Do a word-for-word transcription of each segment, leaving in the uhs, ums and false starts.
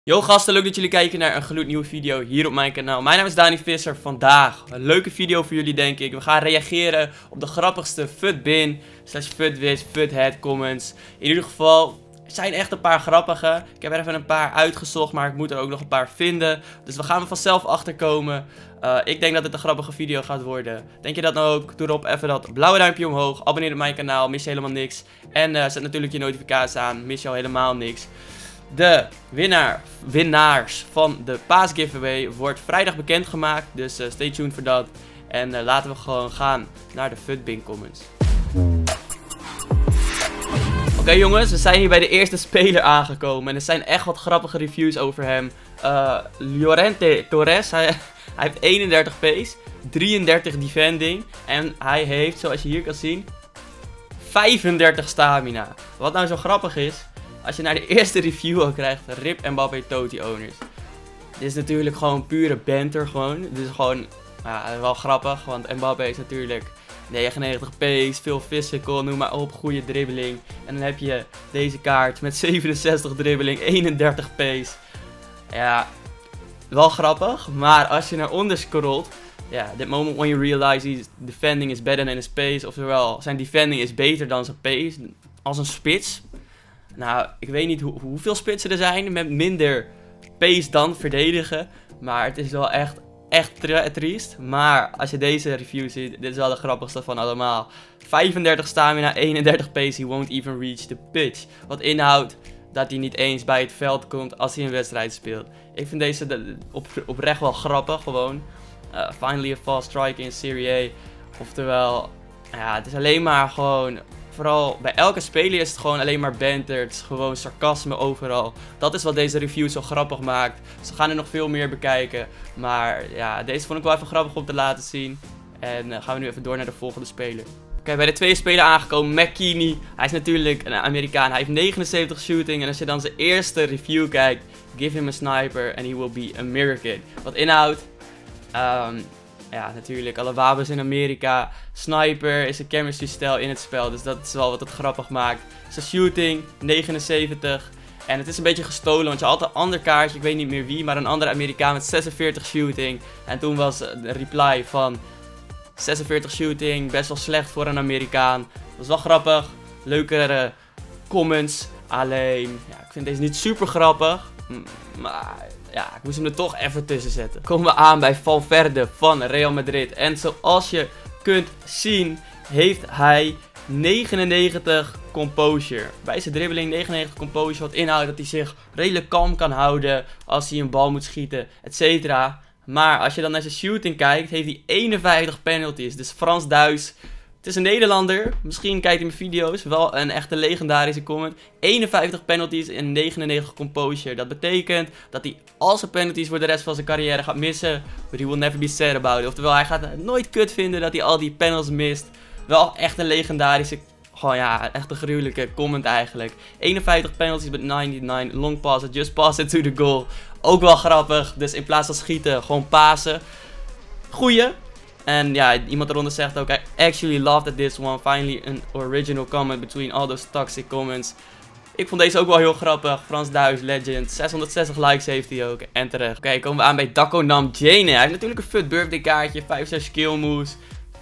Yo gasten, leuk dat jullie kijken naar een gloednieuwe video hier op mijn kanaal. Mijn naam is Dani Visser. Vandaag een leuke video voor jullie, denk ik. We gaan reageren op de grappigste futbin slash futwiz, futhead comments. In ieder geval, er zijn echt een paar grappige. Ik heb er even een paar uitgezocht, maar ik moet er ook nog een paar vinden. Dus we gaan er vanzelf achterkomen. Uh, ik denk dat het een grappige video gaat worden. Denk je dat nou ook? Doe erop even dat blauwe duimpje omhoog. Abonneer op mijn kanaal, mis je helemaal niks. En uh, zet natuurlijk je notificaties aan, mis je al helemaal niks. De winnaar, winnaars van de paas giveaway wordt vrijdag bekendgemaakt. Dus uh, stay tuned voor dat. En uh, laten we gewoon gaan naar de futbin comments. Oké okay, jongens, we zijn hier bij de eerste speler aangekomen. En er zijn echt wat grappige reviews over hem. Uh, Llorente Torres, hij, hij heeft eenendertig pace, drieëndertig defending. En hij heeft, zoals je hier kan zien, vijfendertig stamina. Wat nou zo grappig is, als je naar de eerste review al krijgt, rip Mbappé Totti owners. Dit is natuurlijk gewoon pure banter gewoon. Dit is gewoon, ja, wel grappig, want Mbappé is natuurlijk negenennegentig pace, veel physical, noem maar op, goede dribbling. En dan heb je deze kaart met zevenenzestig dribbling, eenendertig pace. Ja, wel grappig, maar als je naar onder scrolt, ja, that moment when you realize his defending is better than his pace, oftewel zijn defending is beter dan zijn pace, als een spits. Nou, ik weet niet hoe, hoeveel spitsen er zijn met minder pace dan verdedigen. Maar het is wel echt, echt tri triest. Maar als je deze review ziet, dit is wel de grappigste van allemaal. vijfendertig stamina, eenendertig pace, he won't even reach the pitch. Wat inhoudt dat hij niet eens bij het veld komt als hij een wedstrijd speelt. Ik vind deze de, op, oprecht wel grappig gewoon. Uh, finally a fast striker in Serie A. Oftewel, ja, het is alleen maar gewoon... Vooral bij elke speler is het gewoon alleen maar banter. Het is gewoon sarcasme overal. Dat is wat deze review zo grappig maakt. Ze gaan er nog veel meer bekijken. Maar ja, deze vond ik wel even grappig om te laten zien. En uh, gaan we nu even door naar de volgende speler. Oké, okay, bij de tweede speler aangekomen, McKinney. Hij is natuurlijk een Amerikaan. Hij heeft negenenzeventig shooting. En als je dan zijn eerste review kijkt, give him a sniper and he will be American. Wat inhoudt... Um, Ja, natuurlijk, alle wapens in Amerika. Sniper is een chemistry stijl in het spel, dus dat is wel wat het grappig maakt. Zijn shooting, negenenzeventig. En het is een beetje gestolen, want je had een ander kaartje, ik weet niet meer wie, maar een andere Amerikaan met zesenveertig shooting. En toen was de reply van zesenveertig shooting, best wel slecht voor een Amerikaan. Dat was wel grappig, leukere comments. Alleen, ja, ik vind deze niet super grappig, maar... Ja, ik moest hem er toch even tussen zetten. Komen we aan bij Valverde van Real Madrid. En zoals je kunt zien, heeft hij negenennegentig composure. Bij zijn dribbeling negenennegentig composure. Wat inhoudt dat hij zich redelijk kalm kan houden als hij een bal moet schieten, et cetera. Maar als je dan naar zijn shooting kijkt, heeft hij eenenvijftig penalties. Dus Frans-Duits. Het is een Nederlander, misschien kijkt hij mijn video's, wel een echte legendarische comment. eenenvijftig penalties en negenennegentig composure. Dat betekent dat hij al zijn penalties voor de rest van zijn carrière gaat missen. But he will never be sad about it. Oftewel, hij gaat het nooit kut vinden dat hij al die panels mist. Wel echt een legendarische, gewoon ja, echt een gruwelijke comment eigenlijk. eenenvijftig penalties met negenennegentig, long pass, just pass it to the goal. Ook wel grappig, dus in plaats van schieten, gewoon pasen. Goeie. En ja, iemand eronder zegt ook, I actually loved at this one, finally an original comment between all those toxic comments. Ik vond deze ook wel heel grappig, Frans-Duits legend, zeshonderdzestig likes heeft hij ook, en terecht. Oké, okay, komen we aan bij Dako Nam Jane. Hij heeft natuurlijk een fut birthday kaartje, vijf zes skill moves.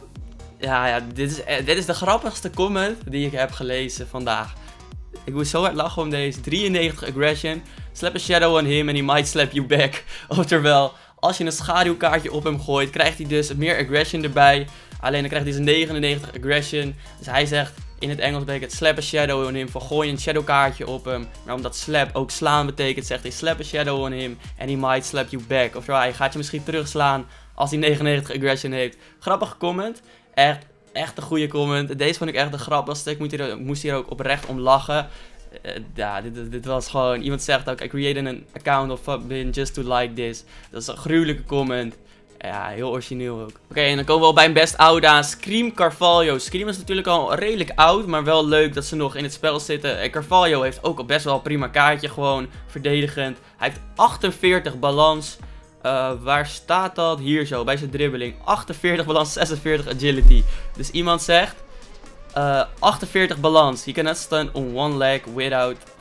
Ja, ja dit, is, dit is de grappigste comment die ik heb gelezen vandaag. Ik moest zo hard lachen om deze, drieënnegentig aggression, slap a shadow on him and he might slap you back. Oftewel... Als je een schaduwkaartje op hem gooit, krijgt hij dus meer aggression erbij. Alleen dan krijgt hij zijn negenennegentig aggression. Dus hij zegt in het Engels betekent slap a shadow on him. Van gooi een shadowkaartje op hem. Maar omdat slap ook slaan betekent, zegt hij slap a shadow on him. And he might slap you back. Oftewel, hij gaat je misschien terugslaan als hij negenennegentig aggression heeft. Grappige comment. Echt, echt een goede comment. Deze vond ik echt de grappigste. Ik moest hier, ik moest hier ook oprecht om lachen. Uh, ja, dit, dit was gewoon... Iemand zegt ook, I created an account of Futbin just to like this. Dat is een gruwelijke comment. Ja, heel origineel ook. Oké, okay, en dan komen we al bij een best oud aan. Scream Carvalho. Scream is natuurlijk al redelijk oud, maar wel leuk dat ze nog in het spel zitten. En Carvalho heeft ook al best wel een prima kaartje, gewoon verdedigend. Hij heeft achtenveertig balans. Uh, waar staat dat? Hier zo, bij zijn dribbeling. achtenveertig balans, zesenveertig agility. Dus iemand zegt... Uh, achtenveertig balans. He cannot stand on one leg without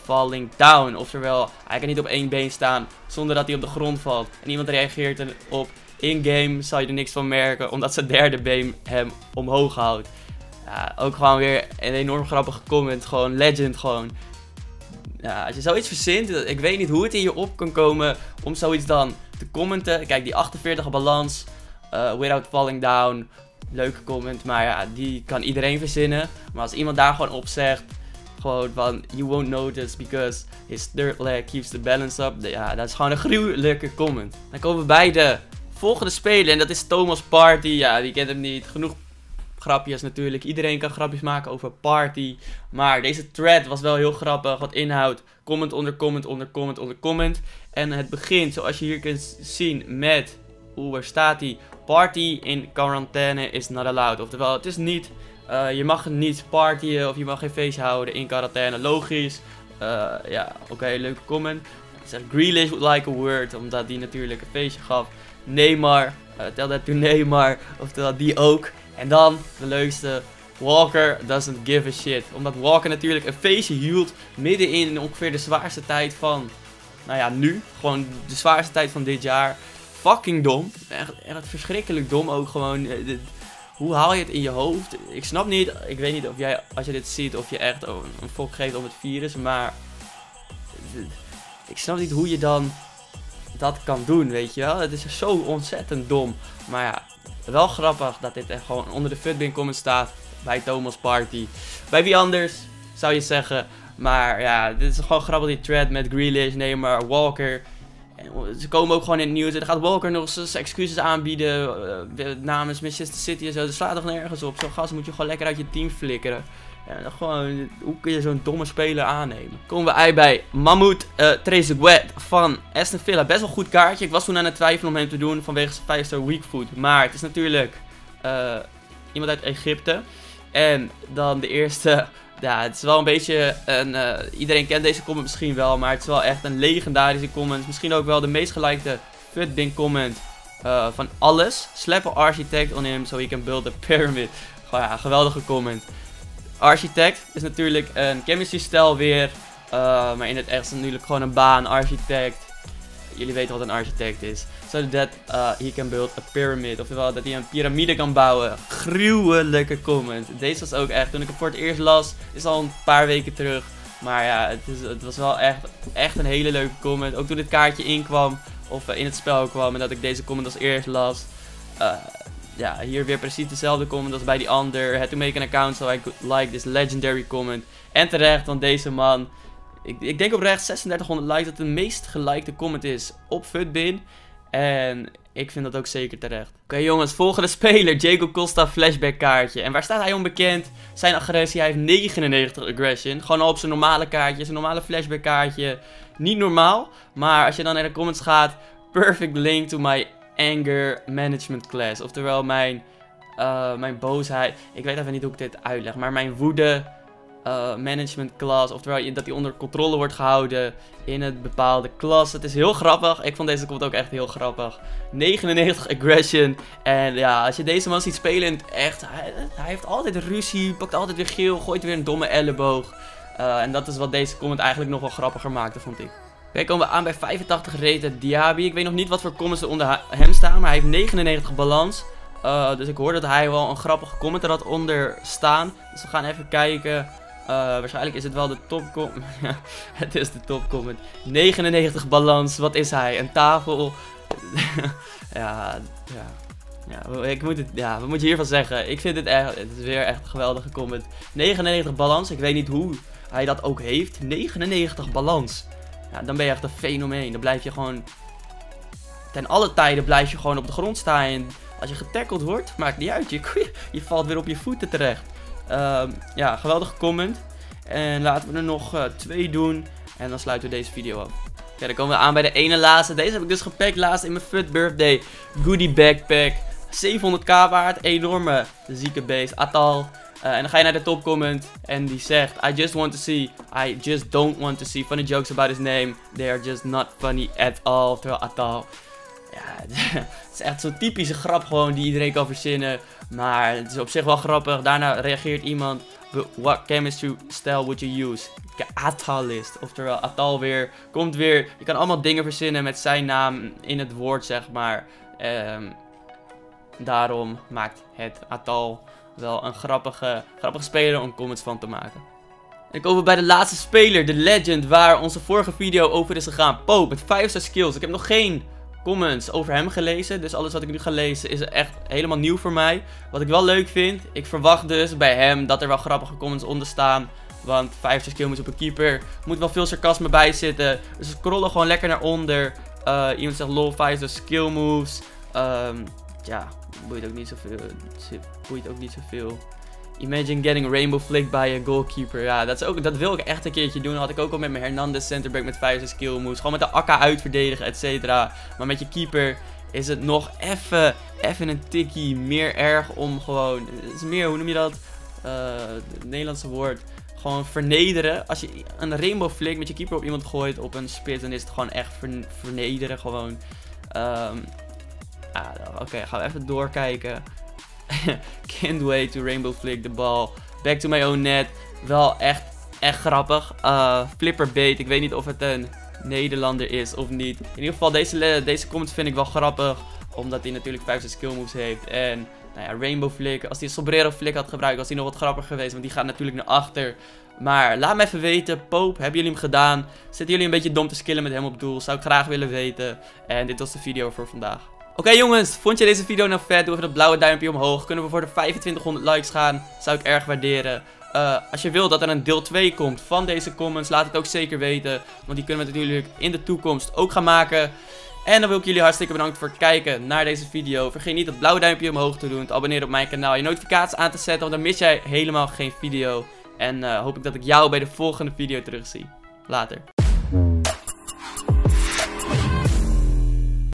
falling down. Oftewel, hij kan niet op één been staan zonder dat hij op de grond valt. En iemand reageert erop. In-game zal je er niks van merken, omdat zijn derde been hem omhoog houdt. Ja, ook gewoon weer een enorm grappige comment. Gewoon legend gewoon. Ja, als je zoiets verzint, ik weet niet hoe het in je op kan komen om zoiets dan te commenten. Kijk, die achtenveertig balans, uh, without falling down, leuke comment, maar ja, die kan iedereen verzinnen. Maar als iemand daar gewoon op zegt, gewoon van, you won't notice because his third leg keeps the balance up. Ja, dat is gewoon een gruwelijke comment. Dan komen we bij de volgende speler en dat is Thomas Party. Ja, wie kent hem niet? Genoeg grapjes natuurlijk. Iedereen kan grapjes maken over Party. Maar deze thread was wel heel grappig. Wat inhoudt. Comment onder comment onder comment onder comment. En het begint zoals je hier kunt zien met... Oeh, waar staat hij? Party in quarantaine is not allowed. Oftewel, het is niet... Uh, je mag niet partyen of je mag geen feestje houden in quarantaine. Logisch. Uh, ja, oké, okay, leuke comment. Zegt Grealish would like a word. Omdat die natuurlijk een feestje gaf. Neymar. Uh, tel dat to Neymar. Oftewel, die ook. En dan, de leukste, Walker doesn't give a shit. Omdat Walker natuurlijk een feestje hield midden in ongeveer de zwaarste tijd van, nou ja, nu. Gewoon de zwaarste tijd van dit jaar. Fucking dom. Echt, echt verschrikkelijk dom ook gewoon. Hoe haal je het in je hoofd? Ik snap niet, ik weet niet of jij, als je dit ziet, of je echt een fok geeft om het virus. Maar ik snap niet hoe je dan dat kan doen, weet je wel. Het is zo ontzettend dom. Maar ja. Wel grappig dat dit echt gewoon onder de Futbin comment staat bij Thomas Party. Bij wie anders zou je zeggen. Maar ja, dit is gewoon grappig die thread met Grealish, Neymar, Walker. En ze komen ook gewoon in het nieuws. En dan gaat Walker nog eens excuses aanbieden uh, namens Manchester City en zo. Dat slaat toch nergens op. Zo'n gast moet je gewoon lekker uit je team flikkeren. En dan gewoon, hoe kun je zo'n domme speler aannemen? Komen we uit bij Mahmoud uh, Trezeguet van Aston Villa. Best wel goed kaartje. Ik was toen aan het twijfelen om hem te doen vanwege zijn vijf star weak foot. Maar het is natuurlijk uh, iemand uit Egypte. En dan de eerste... Ja, het is wel een beetje een... Uh, iedereen kent deze comment misschien wel. Maar het is wel echt een legendarische comment. Misschien ook wel de meest gelikte Futbin comment uh, van alles. Slap an architect on him so he can build a pyramid. Gewoon ja, geweldige comment. Architect is natuurlijk een chemistry stijl weer. Uh, maar in het echt is het natuurlijk gewoon een baan. Architect. Jullie weten wat een architect is. So that uh, he can build a pyramid. Oftewel dat hij een piramide kan bouwen. Gruwelijke comment. Deze was ook echt. Toen ik het voor het eerst las. Is al een paar weken terug. Maar ja, het, is, het was wel echt, echt een hele leuke comment. Ook toen dit kaartje inkwam. Of uh, in het spel kwam. En dat ik deze comment als eerst las. Uh, Ja, hier weer precies dezelfde comment als bij die ander. Had to make an account so I could like this legendary comment. En terecht, want deze man... Ik, ik denk oprecht zesentdertighonderd likes dat het de meest gelikte comment is op Futbin. En ik vind dat ook zeker terecht. Oké okay, jongens, volgende speler. Diego Costa flashback kaartje. En waar staat hij onbekend? Zijn agressie, hij heeft negenennegentig aggression. Gewoon al op zijn normale kaartje, zijn normale flashback kaartje. Niet normaal, maar als je dan naar de comments gaat... Perfect link to my... anger management class. Oftewel mijn, uh, mijn boosheid. Ik weet even niet hoe ik dit uitleg. Maar mijn woede uh, management class. Oftewel dat die onder controle wordt gehouden in het bepaalde klas. Het is heel grappig. Ik vond deze komt ook echt heel grappig. negenennegentig aggression. En ja, als je deze man ziet spelen in het echt. Hij, hij heeft altijd ruzie. Pakt altijd weer geel. Gooit weer een domme elleboog. Uh, en dat is wat deze comment eigenlijk nog wel grappiger maakte, vond ik. Oké, okay, komen we aan bij vijfentachtig rated Diaby. Ik weet nog niet wat voor comments er onder hem staan, maar hij heeft negenennegentig balans. Uh, dus ik hoor dat hij wel een grappige comment er had onder staan. Dus we gaan even kijken. Uh, waarschijnlijk is het wel de top comment. Ja, het is de top comment. negenennegentig balans, wat is hij? Een tafel. ja, ja. Ja, ik moet het, ja, wat moet je hiervan zeggen? Ik vind het echt, het is weer echt een geweldige comment. negenennegentig balans, ik weet niet hoe hij dat ook heeft. negenennegentig balans. Ja, dan ben je echt een fenomeen. Dan blijf je gewoon... Ten alle tijden blijf je gewoon op de grond staan. En als je getackeld wordt, maakt niet uit. Je, je valt weer op je voeten terecht. Uh, ja, geweldige comment. En laten we er nog uh, twee doen. En dan sluiten we deze video af. Ja, dan komen we aan bij de ene laatste. Deze heb ik dus gepakt laatst in mijn Fut Birthday Goodie Backpack. zevenhonderd k waard. Enorme zieke beest. Atal. Uh, en dan ga je naar de top comment en die zegt: I just want to see, I just don't want to see funny jokes about his name. They are just not funny at all. Terwijl Atal, ja, het is echt zo'n typische grap gewoon die iedereen kan verzinnen. Maar het is op zich wel grappig. Daarna reageert iemand: What chemistry style would you use? Atalist. Oftewel, Atal weer, komt weer. Je kan allemaal dingen verzinnen met zijn naam in het woord, zeg maar. Um, daarom maakt het Atal wel een grappige, grappige speler om comments van te maken. En dan komen we bij de laatste speler, de legend, waar onze vorige video over is gegaan. Pope, met vijf star skills. Ik heb nog geen comments over hem gelezen, dus alles wat ik nu ga lezen is echt helemaal nieuw voor mij. Wat ik wel leuk vind, ik verwacht dus bij hem dat er wel grappige comments onder staan. Want vijf star skill moves op een keeper, moet wel veel sarcasme bij zitten. Dus we scrollen gewoon lekker naar onder. Uh, iemand zegt lol, vijf star skill moves. Um, ja, boeit ook niet zoveel. Boeit ook niet zoveel. Imagine getting rainbow flicked by a goalkeeper. Ja, dat, is ook, dat wil ik echt een keertje doen. Dat had ik ook al met mijn Hernandez centerback met vijf star skill moves. Gewoon met de akka uitverdedigen, et cetera. Maar met je keeper is het nog even, even een tikkie meer erg om gewoon... Het is meer, hoe noem je dat? Uh, het Nederlandse woord. Gewoon vernederen. Als je een rainbow flick met je keeper op iemand gooit, op een spits, dan is het gewoon echt vernederen. Gewoon. Um, ah, Oké, okay, gaan we even doorkijken. Can't wait to rainbow flick de bal. Back to my own net. Wel echt, echt grappig. Uh, flipper bait. Ik weet niet of het een Nederlander is of niet. In ieder geval, deze, deze comments vind ik wel grappig. Omdat hij natuurlijk vijf star skill moves heeft. En nou ja, rainbow flick. Als hij een sombrero flick had gebruikt, was hij nog wat grappiger geweest. Want die gaat natuurlijk naar achter. Maar laat me even weten. Pope, hebben jullie hem gedaan? Zitten jullie een beetje dom te skillen met hem op doel? Zou ik graag willen weten. En dit was de video voor vandaag. Oké okay, jongens, vond je deze video nou vet? Doe even dat blauwe duimpje omhoog. Kunnen we voor de vijfentwintighonderd likes gaan? Zou ik erg waarderen. Uh, als je wilt dat er een deel twee komt van deze comments, laat het ook zeker weten. Want die kunnen we natuurlijk in de toekomst ook gaan maken. En dan wil ik jullie hartstikke bedanken voor het kijken naar deze video. Vergeet niet dat blauwe duimpje omhoog te doen, te abonneren op mijn kanaal, je notificaties aan te zetten, want dan mis jij helemaal geen video. En uh, hoop ik dat ik jou bij de volgende video terugzie. Later.